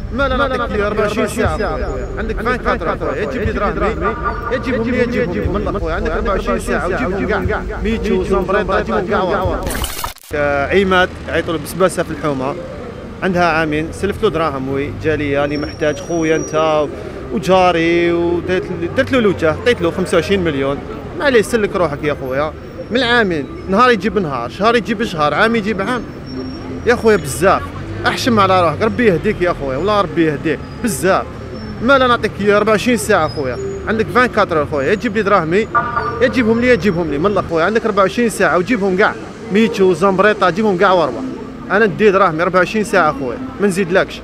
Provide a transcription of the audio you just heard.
ما لا نعطيك لي 24 ساعه خويا، عندك 24 خويا، تجيب لي دراهمي تجيبهم لي تجيبهم من الاخويا، عندك 24 ساعه وتجيبهم كاع ميتو زنبريطه تجيبهم كاع ورا. عماد يعيطوا له بسباسه في الحومه، عندها عامين سلفت له دراهم وي جا لي راني محتاج خويا انت وجاري ودرت له لوجه، عطيت له 25 مليون، ما عليه سلك روحك يا خويا. من عامين نهار يجيب نهار، شهر يجيب شهر، عام يجيب عام يا خويا بزاف. احشم على روحك، ربي يهديك يا خويا، والله ربي يهديك بزاف. ما لا نعطيك 24 ساعه خويا، عندك 24 خويا، تجيب لي دراهمي تجيبهم لي من الاخويا، عندك 24 ساعه وجيبهم كاع ميتو زمبريطه جيبهم كاع واربع. انا ندي دراهمي 24 ساعه خويا، ما نزيدلكش.